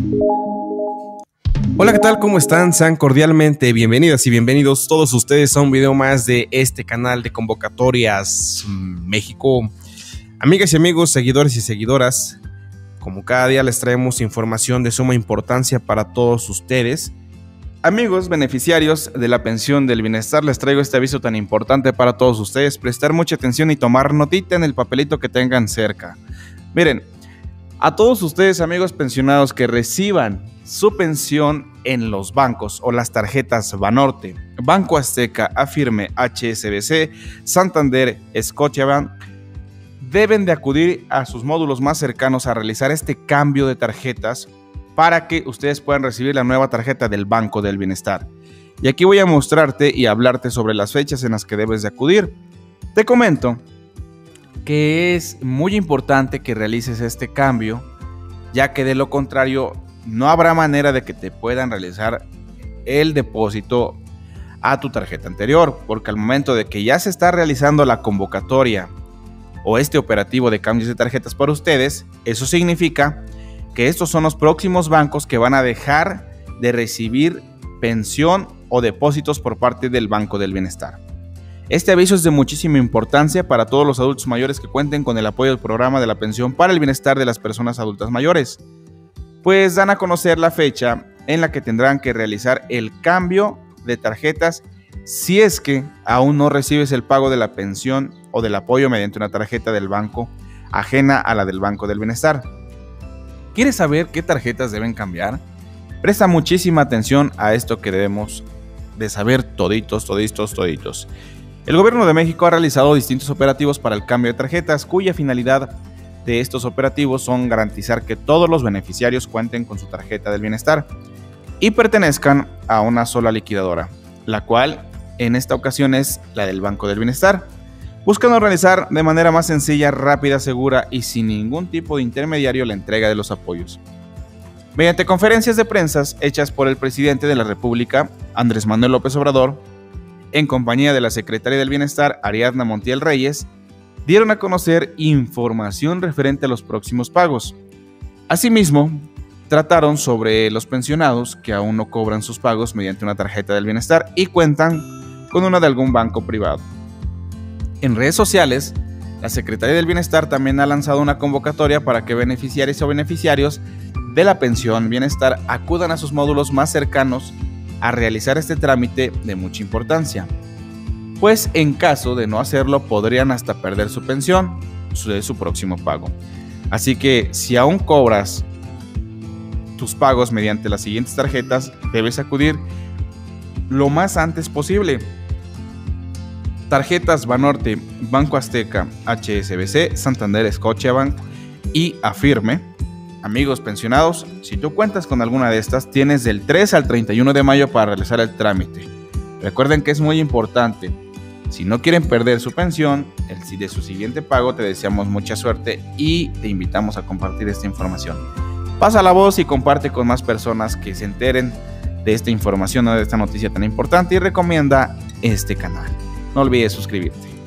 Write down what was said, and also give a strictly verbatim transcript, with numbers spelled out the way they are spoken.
Hola, ¿qué tal? ¿Cómo están? Sean cordialmente bienvenidas y bienvenidos todos ustedes a un video más de este canal de Convocatorias México. Amigas y amigos, seguidores y seguidoras, como cada día les traemos información de suma importancia para todos ustedes. Amigos beneficiarios de la pensión del bienestar, les traigo este aviso tan importante para todos ustedes. Prestar mucha atención y tomar notita en el papelito que tengan cerca. Miren, a todos ustedes, amigos pensionados que reciban su pensión en los bancos o las tarjetas Banorte, Banco Azteca, Afirme, H S B C, Santander, Scotiabank, deben de acudir a sus módulos más cercanos a realizar este cambio de tarjetas para que ustedes puedan recibir la nueva tarjeta del Banco del Bienestar. Y aquí voy a mostrarte y hablarte sobre las fechas en las que debes de acudir. Te comento que es muy importante que realices este cambio, ya que de lo contrario no habrá manera de que te puedan realizar el depósito a tu tarjeta anterior, porque al momento de que ya se está realizando la convocatoria o este operativo de cambios de tarjetas para ustedes, eso significa que estos son los próximos bancos que van a dejar de recibir pensión o depósitos por parte del Banco del Bienestar. Este aviso es de muchísima importancia para todos los adultos mayores que cuenten con el apoyo del programa de la pensión para el bienestar de las personas adultas mayores, pues dan a conocer la fecha en la que tendrán que realizar el cambio de tarjetas si es que aún no recibes el pago de la pensión o del apoyo mediante una tarjeta del banco ajena a la del Banco del Bienestar. ¿Quieres saber qué tarjetas deben cambiar? Presta muchísima atención a esto que debemos de saber toditos, toditos, toditos. El Gobierno de México ha realizado distintos operativos para el cambio de tarjetas, cuya finalidad de estos operativos son garantizar que todos los beneficiarios cuenten con su tarjeta del bienestar y pertenezcan a una sola liquidadora, la cual en esta ocasión es la del Banco del Bienestar, buscando realizar de manera más sencilla, rápida, segura y sin ningún tipo de intermediario la entrega de los apoyos. Mediante conferencias de prensa hechas por el presidente de la República, Andrés Manuel López Obrador, en compañía de la Secretaria del Bienestar, Ariadna Montiel Reyes, dieron a conocer información referente a los próximos pagos. Asimismo, trataron sobre los pensionados que aún no cobran sus pagos mediante una tarjeta del bienestar y cuentan con una de algún banco privado. En redes sociales, la Secretaría del Bienestar también ha lanzado una convocatoria para que beneficiarios o beneficiarios de la pensión bienestar acudan a sus módulos más cercanos a realizar este trámite de mucha importancia, pues en caso de no hacerlo podrían hasta perder su pensión de su próximo pago. Así que si aún cobras tus pagos mediante las siguientes tarjetas, debes acudir lo más antes posible. Tarjetas Banorte, Banco Azteca, H S B C, Santander, Scotiabank y Afirme. Amigos pensionados, si tú cuentas con alguna de estas, tienes del tres al treinta y uno de mayo para realizar el trámite. Recuerden que es muy importante. Si no quieren perder su pensión, el de su siguiente pago, te deseamos mucha suerte y te invitamos a compartir esta información. Pasa la voz y comparte con más personas que se enteren de esta información o de esta noticia tan importante y recomienda este canal. No olvides suscribirte.